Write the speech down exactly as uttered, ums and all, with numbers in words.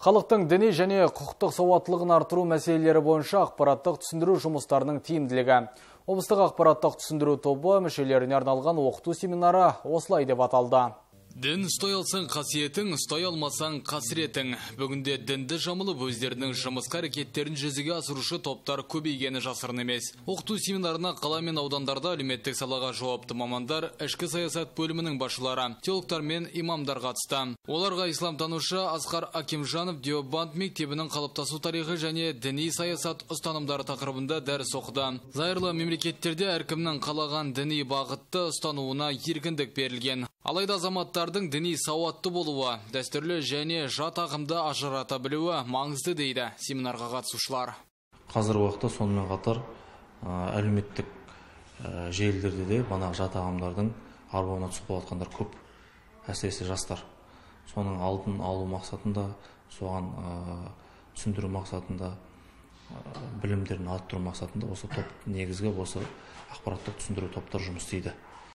Халықтың діни және құқықтық сауаттылығын артыру мәселелері бойынша ақпараттық түсіндіру жұмыстарының тиімділігі. Облыстық ақпараттық түсіндіру тобы мүшелеріне арналған оқыту семинары осылай деп аталды. Дін ұстай алсаң қасиетің, ұстай алмасаң қасіретің. Бүгінде дінді жамылып өздерінің жұмысқа әрекеттерін жүзеге асырушы топтар көбейгені жасырын емес. Оқыту семинарына қала мен аудандарда әлеуметтік салаға жауапты мамандар, ішкі саясат бөлімінің басшылары, теологтар мен имамдар қатысты. Оларға исламтанушы Асқар Акимжанов Деобанд мектебінің қалыптасу тарихы және діни саясат ұстанымдары тақырыбында дәріс оқыды. Зайырлы мемлекеттерде әркімнің қалаған діни бағытты ұстануына еркіндік берілген. Алайда азаматтардың діни сауатты болуы, дәстүрлі және жат ағымды ажырата білуі маңызды дейді семинарға қатысушылар. Қазіргі уақытта сонымен қатар әлеуметтік желілерде де банағы жат ағымдардың арбауына түсіп қалғандар көп, әсіресе жастар. Соның алдын алу мақсатында, соған түсіндіру мақсатында, білімдерін арттыру мақсатында осы топ негізгі осы ақпараттық түсіндіру топтар жұмыс істейді.